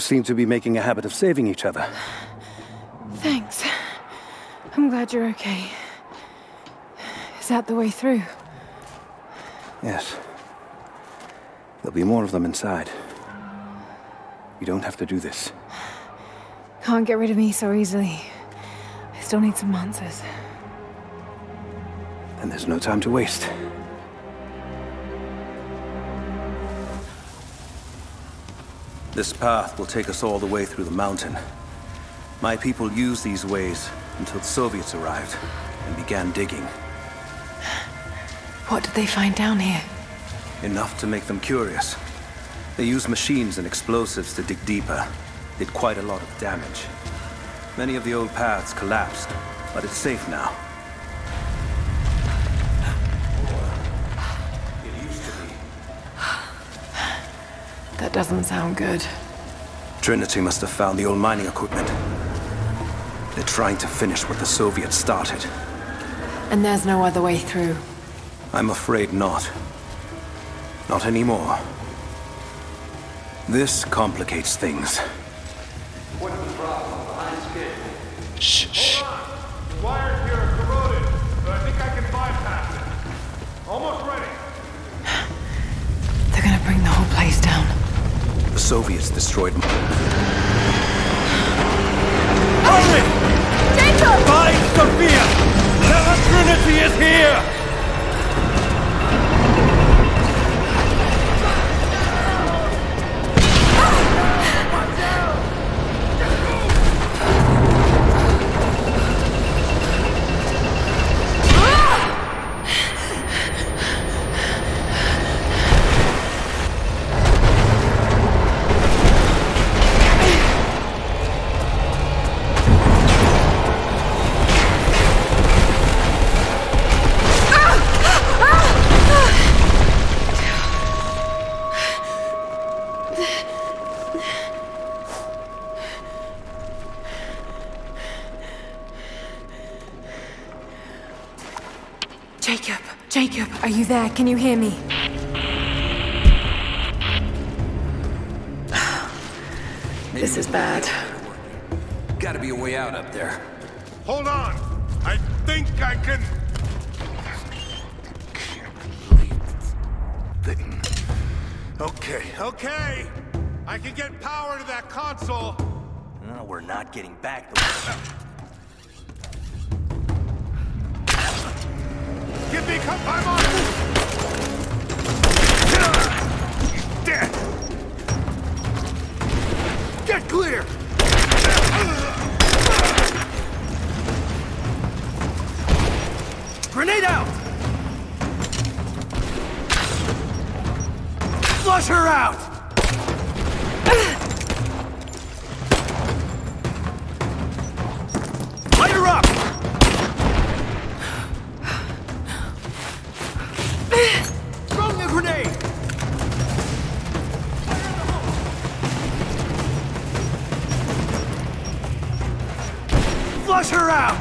seem to be making a habit of saving each other. Thanks. I'm glad you're okay. Is that the way through? Yes. There'll be more of them inside. You don't have to do this. Can't get rid of me so easily. I still need some answers. Then there's no time to waste. This path will take us all the way through the mountain. My people used these ways until the Soviets arrived and began digging. What did they find down here? Enough to make them curious. They used machines and explosives to dig deeper. Did quite a lot of damage. Many of the old paths collapsed, but it's safe now. It used to be. That doesn't sound good. Trinity must have found the old mining equipment. They're trying to finish what the Soviets started. And there's no other way through? I'm afraid not. Not anymore. This complicates things. What's the problem? Behind schedule. Shh, shh. Hold on. The wires here are corroded, but I think I can bypass it. Almost ready. They're gonna bring the whole place down. The Soviets destroyed... Hurry! Jacob! Find Sophia! The Trinity is here! Jacob, are you there? Can you hear me? This is bad. Gotta be a way out up there. Hold on. I think I can... Thing. Okay. I can get power to that console. No, we're not getting back the... Give me I'm on! Dead! Get clear! Grenade out! Flush her out! Light her up! Throwing a grenade! Flush her out!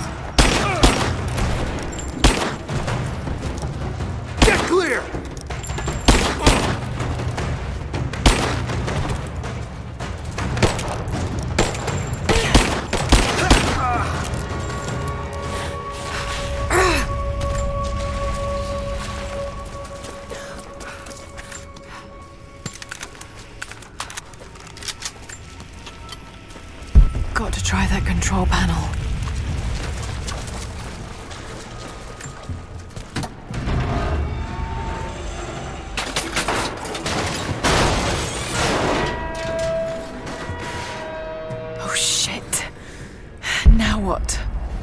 Get clear! Got to try that control panel. Oh shit. Now what?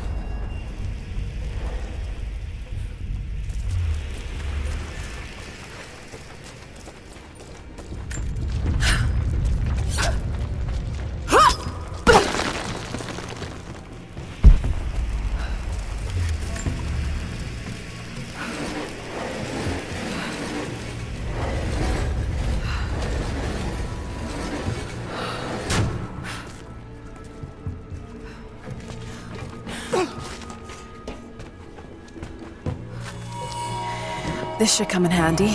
This should come in handy.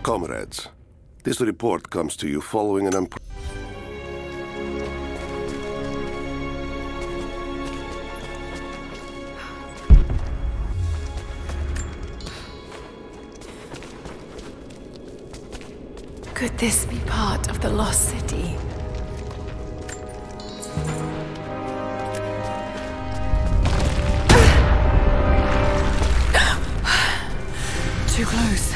Comrades, this report comes to you following an Could this be part of the Lost City? Too close.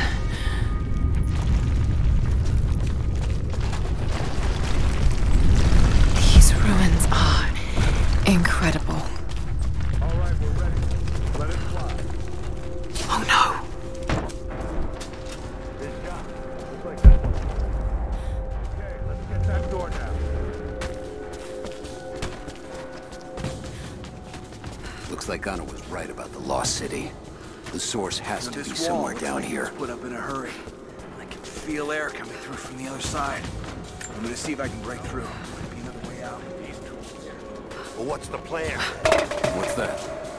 These ruins are incredible. All right, we're ready. Let it fly. Oh no! Good shot. Looks like that one. Okay, let's get that door down. Looks like Anna was right about the Lost City. The source has to be somewhere down here. Put up in a hurry. I can feel air coming through from the other side. I'm gonna see if I can break through. Might be another way out. Well, what's the plan? What's that?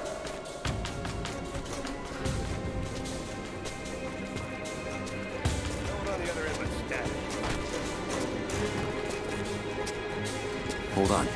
Going on the other end, but static. Hold on.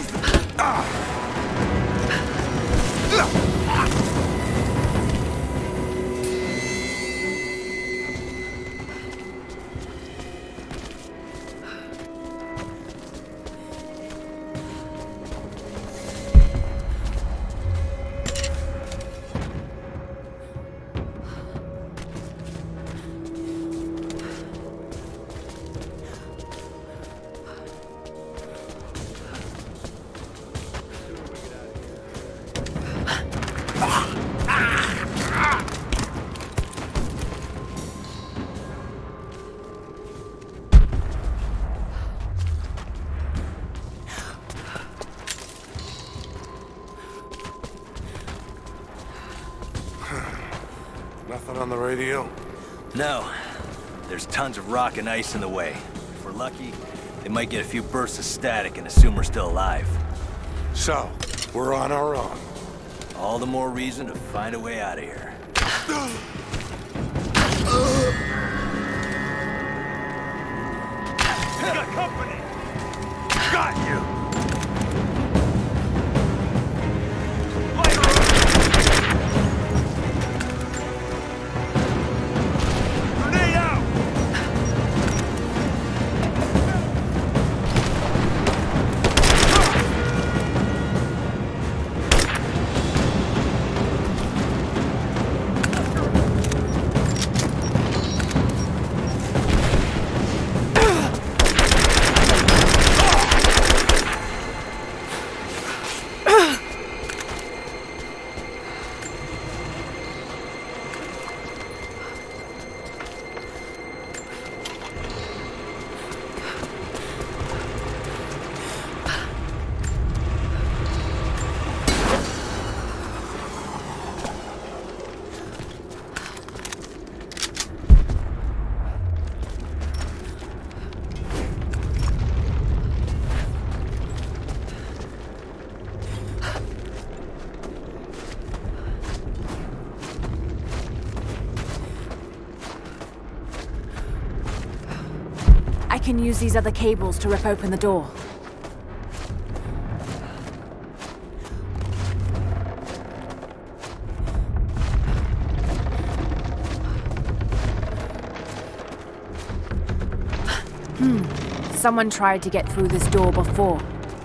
Nothing on the radio? No. There's tons of rock and ice in the way. If we're lucky, they might get a few bursts of static and assume we're still alive. So, we're on our own. All the more reason to find a way out of here. Got company! Got you! Grenade out! I can use these other cables to rip open the door. Someone tried to get through this door before.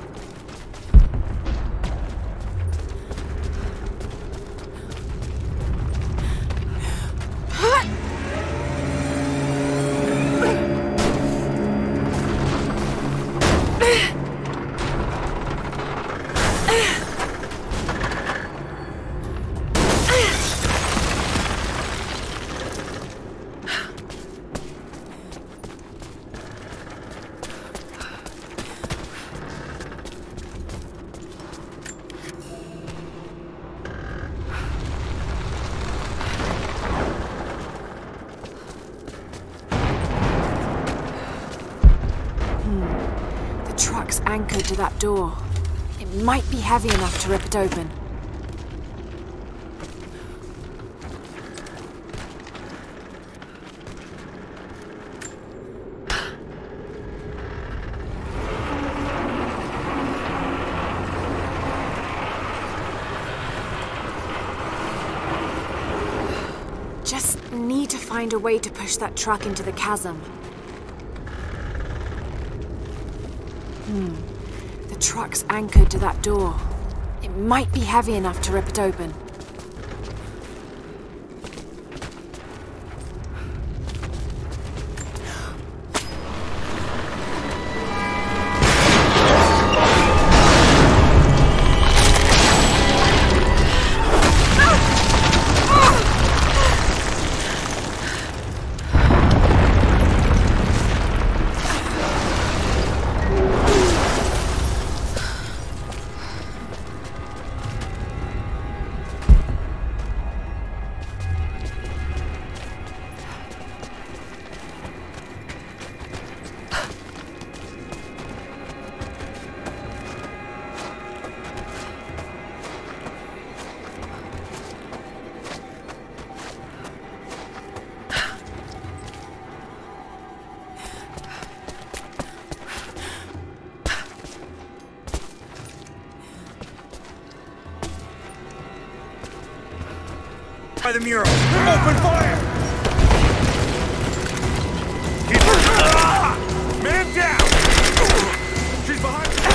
Anchored to that door. It might be heavy enough to rip it open. need to find a way to push that truck into the chasm. The truck's anchored to that door. It might be heavy enough to rip it open. By the mural. Open fire! Man down! She's behind me!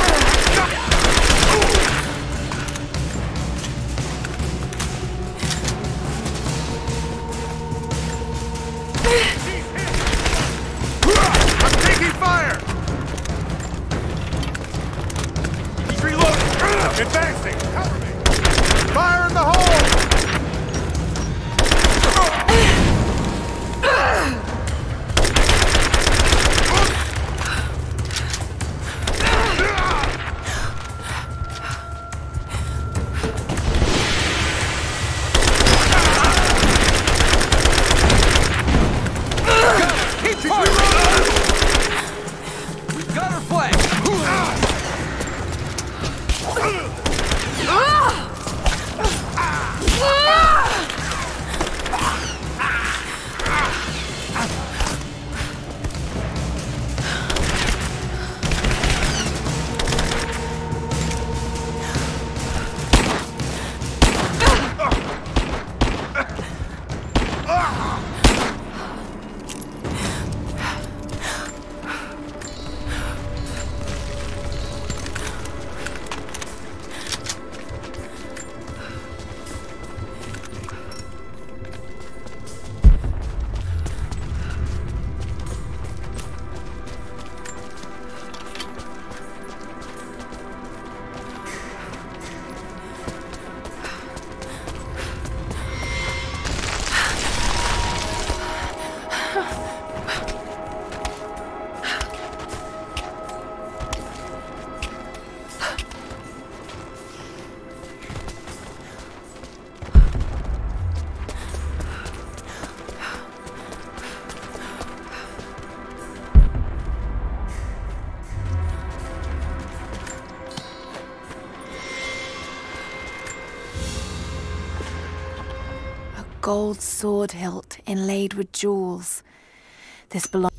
I'm taking fire! He's reloading! Advancing! Cover me! Fire in the hole! Gold sword hilt inlaid with jewels. This belongs